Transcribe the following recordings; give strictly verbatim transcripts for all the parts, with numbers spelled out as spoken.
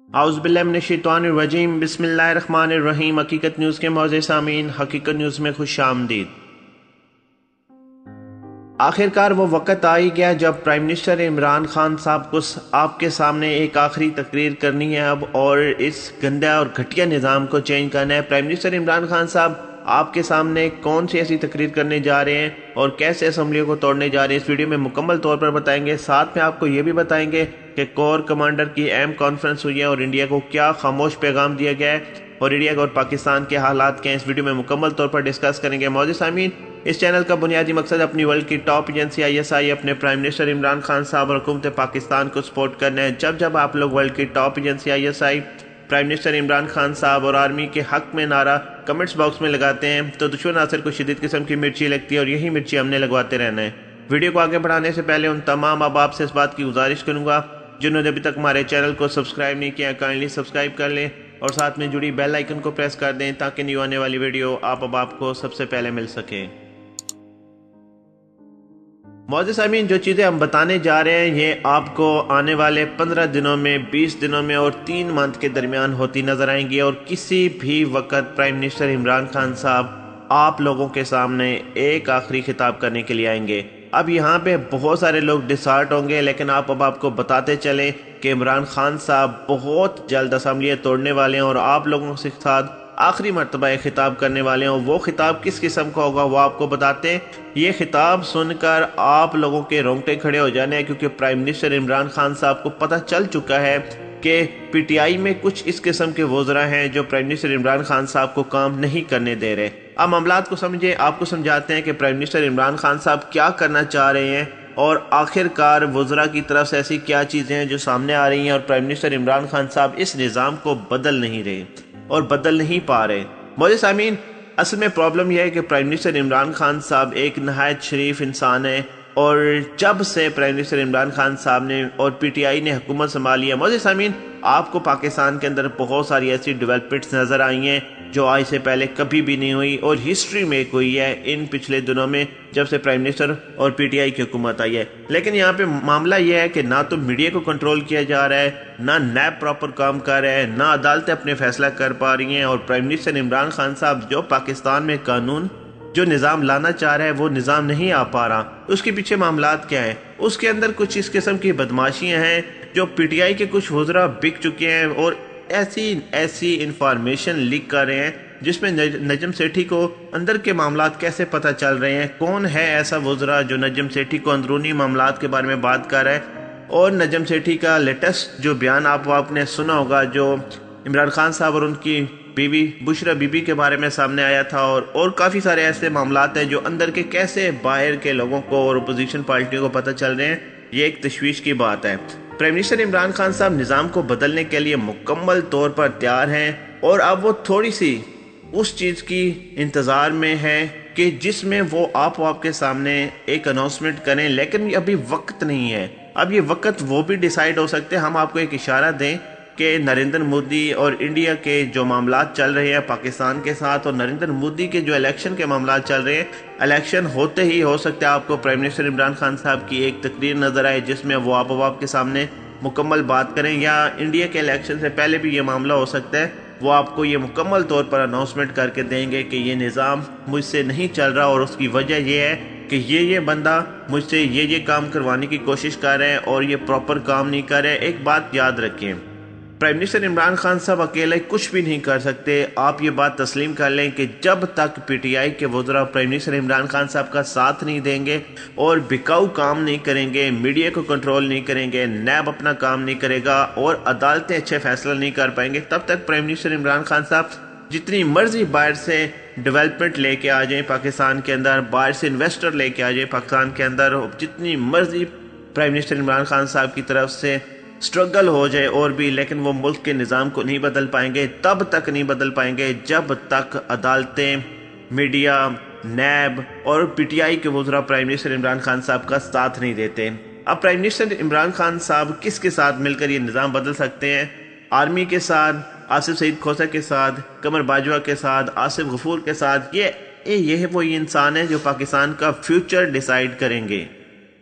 اعوذ باللہ من الشیطان الرجیم بسم اللہ الرحمن الرحیم۔ حقیقت نیوز کے معزز سامعین، حقیقت نیوز میں خوش آمدید۔ آخرکار وہ وقت آ ہی گیا جب پرائم منسٹر عمران خان صاحب کو آپ کے سامنے ایک آخری تقریر کرنی ہے اب، اور اس گندا اور گھٹیا نظام کو چینج کرنا ہے۔ پرائم منسٹر عمران خان صاحب آپ کے سامنے کون سی ایسی تقریر کرنے جا رہے ہیں اور کیسے اسمبلیوں کو توڑنے جا رہے ہیں، اس ویڈیو میں مکمل طور پر بتائیں گے۔ ساتھ میں آپ کو یہ بھی بتائیں گے کہ کور کمانڈر کی اہم کانفرنس ہوئی ہے اور انڈیا کو کیا خاموش پیغام دیا گیا ہے اور انڈیا اور پاکستان کے حالات کیا ہیں، اس ویڈیو میں مکمل طور پر ڈسکس کریں گے۔ معزز سامعین، اس چینل کا بنیادی مقصد اپنی ورلڈ کی top agency I S I اپنے پرائم منسٹر عمران خان صاحب اور حکومت پاکستان کو سپورٹ کرنا ہے۔ جب جب آپ لوگ ورلڈ کی top agency I S I, prime minister Imran Khan صاحب اور آرمی کے حق میں نعرہ کمنٹس باکس میں لگاتے ہیں تو دشمن عناصر کو شدید قسم کی مرچی لگتی ہے اور یہی مرچی ہم نے لگواتے رہنا ہے۔ ویڈیو کو آگے بڑھانے سے پہلے ان تمام احباب سے اس بات کی گزارش کروں گا جنہوں نے ابھی تک ہمارے چینل کو سبسکرائب نہیں کیا، کائنڈلی سبسکرائب کر لیں اور ساتھ میں جڑی بیل آئیکن کو پریس کر دیں تاکہ نیو آنے والی ویڈیو آپ احباب کو سب سے پہلے مل سکے۔ معزز سامعین، جو چیزیں ہم بتانے جا رہے ہیں یہ آپ کو آنے والے پندرہ دنوں میں، بیس دنوں میں اور تین منتھ کے درمیان ہوتی نظر آئیں گی، اور کسی بھی وقت پرائم منسٹر عمران خان صاحب آپ لوگوں کے سامنے ایک آخری خطاب کرنے کے لیے آئیں گے۔ اب یہاں پہ بہت سارے لوگ ڈسہارٹ ہوں گے، لیکن آپ اب آپ کو بتاتے چلیں کہ عمران خان صاحب بہت جلد اسمبلیاں توڑنے والے ہیں اور آپ لوگوں کے ساتھ آخری مرتبہ ایک خطاب کرنے والے ہیں، اور وہ خطاب کس قسم کا ہوگا وہ آپ کو بتاتے ہیں۔ یہ خطاب سن کر آپ لوگوں کے رونگٹے کھڑے ہو جانے ہیں، کیونکہ پرائم منسٹر عمران خان صاحب کو پتہ چل چکا ہے کہ پی ٹی آئی میں کچھ اس قسم کے وزراء ہیں جو پرائم منسٹر عمران خان صاحب کو کام نہیں کرنے دے رہے۔ اب معاملات کو سمجھیں، آپ کو سمجھاتے ہیں کہ پرائم منسٹر عمران خان صاحب کیا کرنا چاہ رہے ہیں اور آخر کار وزراء کی طرف سے ایسی کیا چیزیں ہیں جو سامنے آ رہی ہیں، اور پرائم منسٹر عمران خان صاحب اس نظام کو بدل نہیں رہے اور بدل نہیں پا رہے۔ معزز سامعین، اصل میں پرابلم یہ ہے کہ پرائم منسٹر عمران خان صاحب ایک نہایت شریف انسان ہے، اور جب سے پرائم منسٹر عمران خان صاحب نے اور پی ٹی آئی نے حکومت سنبھالی ہے، معزز سامعین، آپ کو پاکستان کے اندر بہت ساری ایسی ڈیولپمنٹس نظر آئی ہیں جو آج سے پہلے کبھی بھی نہیں ہوئی اور ہسٹری میں کوئی ہے ان پچھلے دنوں میں جب سے پرائم منسٹر اور پی ٹی آئی کی حکومت آئی ہے۔ لیکن یہاں پہ معاملہ یہ ہے کہ نہ تو میڈیا کو کنٹرول کیا جا رہا ہے، نہ نیب پراپر کام کر رہا ہے، نہ عدالتیں اپنے فیصلہ کر پا رہی ہیں، اور پرائم منسٹر عمران خان صاحب جو پاکستان میں قانون جو نظام لانا چاہ رہا ہے وہ نظام نہیں آ پا رہا۔ اس کے پیچھے معاملات کیا ہیں؟ اس کے اندر کچھ اس قسم کی بدماشیاں ہیں جو پی ٹی آئی کے کچھ وزراء بک چکے ہیں اور ایسی ایسی انفارمیشن لیک کر رہے ہیں جس میں نجم سیٹھی کو اندر کے معاملات کیسے پتہ چل رہے ہیں، کون ہے ایسا وزراء جو نجم سیٹھی کو اندرونی معاملات کے بارے میں بات کر رہا ہے، اور نجم سیٹھی کا لیٹسٹ جو بیان آپ آپ نے سنا ہوگا جو عمران خان صاحب اور ان کی بیوی بشرا بی بی کے بارے میں سامنے آیا تھا، اور اور کافی سارے ایسے معاملات ہیں جو اندر کے کیسے باہر کے لوگوں کو اور اپوزیشن پارٹیوں کو پتہ چل رہے ہیں۔ یہ ایک تشویش کی بات ہے۔ پرائم منسٹر عمران خان صاحب نظام کو بدلنے کے لیے مکمل طور پر تیار ہیں، اور اب وہ تھوڑی سی اس چیز کی انتظار میں ہے کہ جس میں وہ آپ آپ کے سامنے ایک اناؤنسمنٹ کریں، لیکن ابھی وقت نہیں ہے۔ اب یہ وقت وہ بھی ڈیسائیڈ ہو سکتے ہیں۔ ہم آپ کو ایک اشارہ دیں کہ نریندر مودی اور انڈیا کے جو معاملات چل رہے ہیں پاکستان کے ساتھ، اور نریندر مودی کے جو الیکشن کے معاملات چل رہے ہیں، الیکشن ہوتے ہی ہو سکتا ہے آپ کو پرائم منسٹر عمران خان صاحب کی ایک تقریر نظر آئے جس میں وہ آپ آپ کے سامنے مکمل بات کریں، یا انڈیا کے الیکشن سے پہلے بھی یہ معاملہ ہو سکتا ہے وہ آپ کو یہ مکمل طور پر اناؤنسمنٹ کر کے دیں گے کہ یہ نظام مجھ سے نہیں چل رہا، اور اس کی وجہ یہ ہے کہ یہ یہ بندہ مجھ سے یہ یہ کام کروانے کی کوشش کر رہے ہیں اور یہ پراپر کام نہیں کر رہے۔ ایک بات یاد رکھیں، پرائم منسٹر عمران خان صاحب اکیلے کچھ بھی نہیں کر سکتے۔ آپ یہ بات تسلیم کر لیں کہ جب تک پی ٹی آئی کے وزراء پرائم منسٹر عمران خان صاحب کا ساتھ نہیں دیں گے اور بکاؤ کام نہیں کریں گے، میڈیا کو کنٹرول نہیں کریں گے، نیب اپنا کام نہیں کرے گا اور عدالتیں اچھے فیصلہ نہیں کر پائیں گے، تب تک پرائم منسٹر عمران خان صاحب جتنی مرضی باہر سے ڈیولپمنٹ لے کے آ جائیں پاکستان کے اندر، باہر سے انویسٹر لے کے آ جائیں پاکستان کے اندر، جتنی مرضی پرائم منسٹر عمران خان صاحب کی طرف سے سٹرگل ہو جائے اور بھی، لیکن وہ ملک کے نظام کو نہیں بدل پائیں گے۔ تب تک نہیں بدل پائیں گے جب تک عدالتیں، میڈیا، نیب اور پی ٹی آئی کے وزراء پرائم منسٹر عمران خان صاحب کا ساتھ نہیں دیتے۔ اب پرائم منسٹر عمران خان صاحب کس کے ساتھ مل کر یہ نظام بدل سکتے ہیں؟ آرمی کے ساتھ، آصف سعید کھوسا کے ساتھ، قمر باجوہ کے ساتھ، آصف غفور کے ساتھ۔ یہ یہ وہی انسان ہے جو پاکستان کا فیوچر ڈیسائیڈ کریں گے۔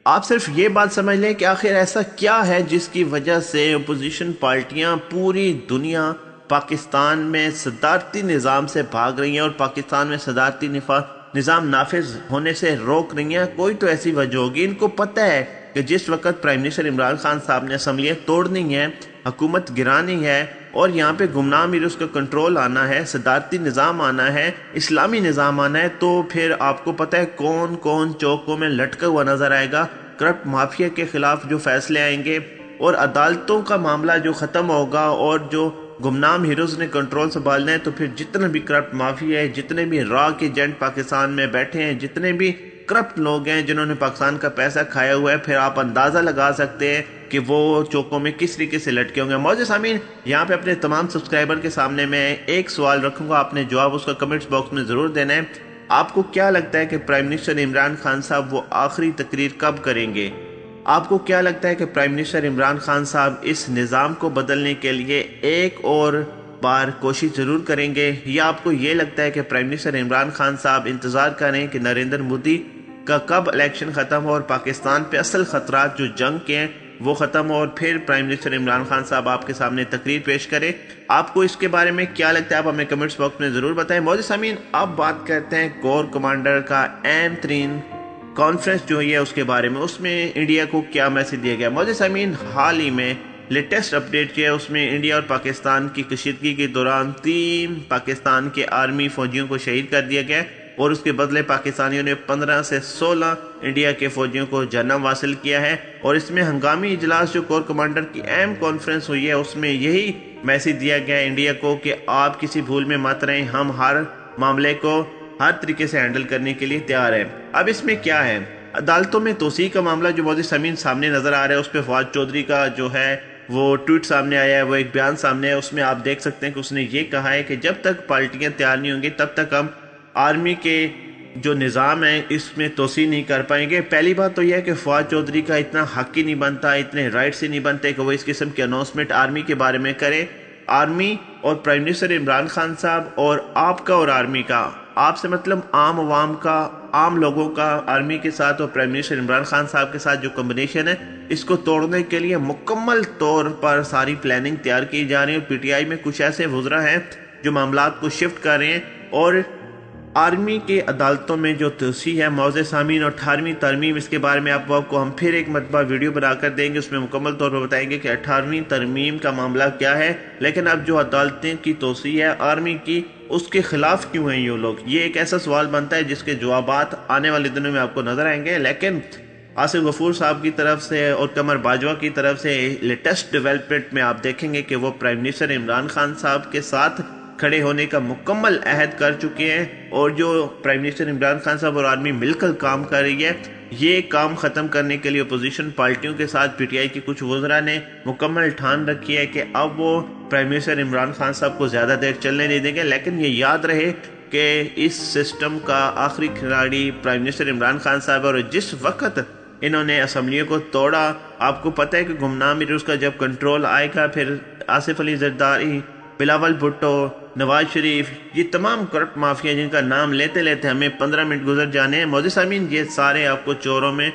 آپ صرف یہ بات سمجھ لیں کہ آخر ایسا کیا ہے جس کی وجہ سے اپوزیشن پارٹیاں پوری دنیا پاکستان میں صدارتی نظام سے بھاگ رہی ہیں اور پاکستان میں صدارتی نظام نافذ ہونے سے روک رہی ہیں. کوئی تو ایسی وجہ ہوگی. ان کو پتہ ہے کہ جس وقت پرائم منسٹر عمران خان صاحب نے اسمبلیاں توڑنی ہے، حکومت گرانی ہے اور یہاں پہ گمنام میروز کا کنٹرول آنا ہے، صدارتی نظام آنا ہے، اسلامی نظام آنا ہے، تو پھر آپ کو پتہ ہے کون کون چوکوں میں لٹکا ہوا نظر آئے گا. کرپٹ مافیا کے خلاف جو فیصلے آئیں گے اور عدالتوں کا معاملہ جو ختم ہوگا اور جو گمنام ہیروز نے کنٹرول سنبھالنا ہے، تو پھر جتنے بھی کرپٹ مافیا ہے، جتنے بھی را کے ایجنٹ پاکستان میں بیٹھے ہیں، جتنے بھی کرپٹ لوگ ہیں جنہوں نے پاکستان کا پیسہ کھایا ہوا ہے، پھر آپ اندازہ لگا سکتے ہیں کہ وہ چوکوں میں کس طریقے سے لٹکے ہوں گے. معزز سامعین، یہاں پہ اپنے تمام سبسکرائبر کے سامنے میں ایک سوال رکھوں گا، آپ نے جواب اس کا کمنٹس باکس میں ضرور دینا ہے. آپ کو کیا لگتا ہے کہ پرائم منسٹر عمران خان صاحب وہ آخری تقریر کب کریں گے؟ آپ کو کیا لگتا ہے کہ پرائم منسٹر عمران خان صاحب اس نظام کو بدلنے کے لیے ایک اور بار کوشش ضرور کریں گے، یا آپ کو یہ لگتا ہے کہ پرائم منسٹر عمران خان صاحب انتظار کریں کہ نریندر مودی کا کب الیکشن ختم ہو اور پاکستان پہ اصل خطرات جو جنگ کے ہیں وہ ختم ہو اور پھر پرائم منسٹر عمران خان صاحب آپ کے سامنے تقریر پیش کرے؟ آپ کو اس کے بارے میں کیا لگتا ہے؟ آپ ہمیں کمنٹس باکس میں ضرور بتائیں. معزز سامعین، اب بات کرتے ہیں کور کمانڈر کا اہم ترین کانفرنس جو ہے اس کے بارے میں. اس میں انڈیا کو کیا میسج دیا گیا؟ معزز سامعین، حال ہی میں لیٹسٹ اپڈیٹ کیا ہے، اس میں انڈیا اور پاکستان کی کشیدگی کے دوران تین پاکستان کے آرمی فوجیوں کو شہید کر دیا گیا اور اس کے بدلے پاکستانیوں نے پندرہ سے سولہ انڈیا کے فوجیوں کو جنم حاصل کیا ہے. اور اس میں ہنگامی اجلاس جو کور کمانڈر کی اہم کانفرنس ہوئی ہے اس میں یہی میسج دیا گیا ہے انڈیا کو کہ آپ کسی بھول میں مت رہیں، ہم ہر معاملے کو ہر طریقے سے ہینڈل کرنے کے لیے تیار ہیں. اب اس میں کیا ہے؟ عدالتوں میں توسیع کا معاملہ جو معزز سامعین سامنے نظر آ رہا ہے، اس پہ فواد چودھری کا جو ہے وہ ٹویٹ سامنے آیا ہے، وہ ایک بیان سامنے ہے. اس میں آپ دیکھ سکتے ہیں کہ اس نے یہ کہا ہے کہ جب تک پارٹیاں تیار نہیں ہوں گی تب تک ہم آرمی کے جو نظام ہے اس میں توسیع نہیں کر پائیں گے. پہلی بات تو یہ ہے کہ فواد چودھری کا اتنا حق ہی نہیں بنتا، اتنے رائٹس ہی نہیں بنتے کہ وہ اس قسم کی اناؤنسمنٹ آرمی کے بارے میں کرے. آرمی اور پرائم منسٹر عمران خان صاحب اور آپ کا اور آرمی کا، آپ سے مطلب عام عوام کا، عام لوگوں کا آرمی کے ساتھ اور پرائم منسٹر عمران خان صاحب کے ساتھ جو کمبینیشن ہے، اس کو توڑنے کے لیے مکمل طور پر ساری پلاننگ تیار کی جا رہی ہے. اور پی ٹی آئی میں کچھ ایسے وزراء ہیں جو معاملات کو شفٹ کر رہے ہیں اور آرمی کے عدالتوں میں جو توسیع ہے. معزز سامعین، اور اٹھارہویں ترمیم، اس کے بارے میں آپ کو ہم پھر ایک مرتبہ ویڈیو بنا کر دیں گے، اس میں مکمل طور پر بتائیں گے کہ اٹھارہویں ترمیم کا معاملہ کیا ہے. لیکن اب جو عدالتیں کی توسیع ہے آرمی کی، اس کے خلاف کیوں ہیں یہ لوگ؟ یہ ایک ایسا سوال بنتا ہے جس کے جوابات آنے والے دنوں میں آپ کو نظر آئیں گے. لیکن آصف غفور صاحب کی طرف سے اور قمر باجوہ کی طرف سے لیٹسٹ ڈیولپمنٹ میں آپ دیکھیں گے کہ وہ پرائم منسٹر عمران خان صاحب کے ساتھ کھڑے ہونے کا مکمل عہد کر چکے ہیں. اور جو پرائم منسٹر عمران خان صاحب اور آرمی مل کر کام کر رہی ہے، یہ کام ختم کرنے کے لیے اپوزیشن پارٹیوں کے ساتھ پی ٹی آئی کی کچھ وزراء نے مکمل ٹھان رکھی ہے کہ اب وہ پرائم منسٹر عمران خان صاحب کو زیادہ دیر چلنے نہیں دیں گے. لیکن یہ یاد رہے کہ اس سسٹم کا آخری کھلاڑی پرائم منسٹر عمران خان صاحب، اور جس وقت انہوں نے اسمبلیوں کو توڑا، آپ کو پتہ ہے کہ گمنام میروز کا جب کنٹرول آئے گا، پھر آصف علی زرداری، بلاول بھٹو، نواز شریف، یہ تمام کرپٹ مافیا جن کا نام لیتے لیتے ہمیں پندرہ منٹ گزر جانے ہیں. معزز سامعین، یہ سارے آپ کو چوروں میں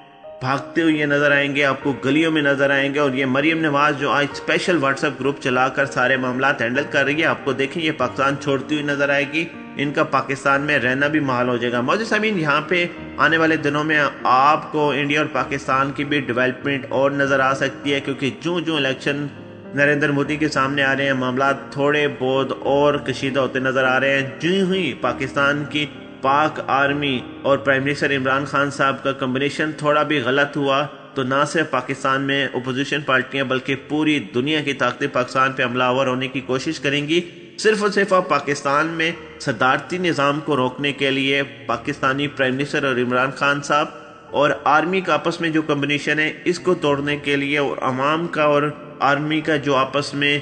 بھاگتے ہوئے نظر آئیں گے، آپ کو گلیوں میں نظر آئیں گے. اور یہ مریم نواز جو آج اسپیشل واٹس ایپ گروپ چلا کر سارے معاملات ہینڈل کر رہی ہے، آپ کو دیکھیں یہ پاکستان چھوڑتی ہوئی نظر آئے گی. ان کا پاکستان میں رہنا بھی محال ہو جائے گا. معزز سامعین، یہاں پہ آنے والے دنوں میں آپ کو انڈیا اور پاکستان کی بھی ڈیولپمنٹ اور نظر آ سکتی ہے، کیونکہ جو جو الیکشن نریندر مودی کے سامنے آ رہے ہیں، معاملات تھوڑے بہت اور کشیدہ ہوتے نظر آ رہے ہیں. جو ہی پاکستان کی پاک آرمی اور پرائم منسٹر عمران خان صاحب کا کمبینیشن تھوڑا بھی غلط ہوا تو نہ صرف پاکستان میں اپوزیشن پارٹیاں بلکہ پوری دنیا کی طاقتیں پاکستان پہ حملہ آور ہونے کی کوشش کریں گی. صرف اور صرف اب پاکستان میں صدارتی نظام کو روکنے کے لیے پاکستانی پرائم منسٹر اور عمران خان صاحب اور آرمی کا آپس میں جو کمبینیشن ہے اس کو توڑنے کے لیے، اور عوام کا اور آرمی کا جو آپس میں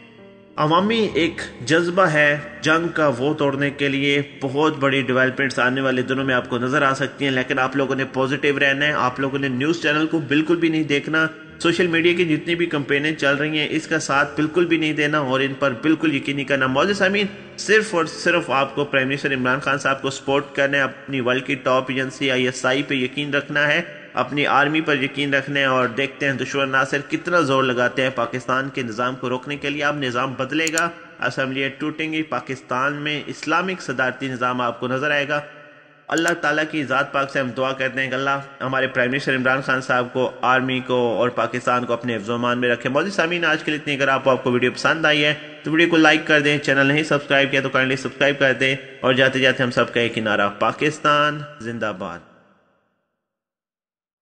عوامی ایک جذبہ ہے جنگ کا، وہ توڑنے کے لیے بہت بڑی ڈیولپمنٹس آنے والے دنوں میں آپ کو نظر آ سکتی ہیں. لیکن آپ لوگوں نے پوزیٹیو رہنا ہے، آپ لوگوں نے نیوز چینل کو بالکل بھی نہیں دیکھنا، سوشل میڈیا کی جتنی بھی کمپینیں چل رہی ہیں اس کا ساتھ بالکل بھی نہیں دینا اور ان پر بالکل یقین نہیں کرنا. معزز سامعین، صرف اور صرف آپ کو پرائم منسٹر عمران خان صاحب کو سپورٹ کرنا ہے، اپنی ورلڈ کی top agency I S I پہ یقین رکھنا ہے. اپنی آرمی پر یقین رکھنا ہے اور دیکھتے ہیں دشمن عناصر کتنا زور لگاتے ہیں پاکستان کے نظام کو روکنے کے لیے۔ اب نظام بدلے گا، اسمبلیاں ٹوٹیں گی، پاکستان میں اسلامک صدارتی نظام آپ کو نظر آئے گا۔ اللہ تعالیٰ کی ذات پاک سے ہم دعا کرتے ہیں کہ اللہ ہمارے پرائم منسٹر عمران خان صاحب کو، آرمی کو اور پاکستان کو اپنے حفظ و امان میں رکھے۔ موجود سامعین، آج کے لیے اتنی، اگر آپ کو ویڈیو پسند آئی ہے تو ویڈیو کو لائک کر دیں، چینل نہیں سبسکرائب کیا تو کائنڈلی سبسکرائب کر دیں، اور جاتے جاتے ہم سب کا ایک نعرہ، پاکستان زندہ باد۔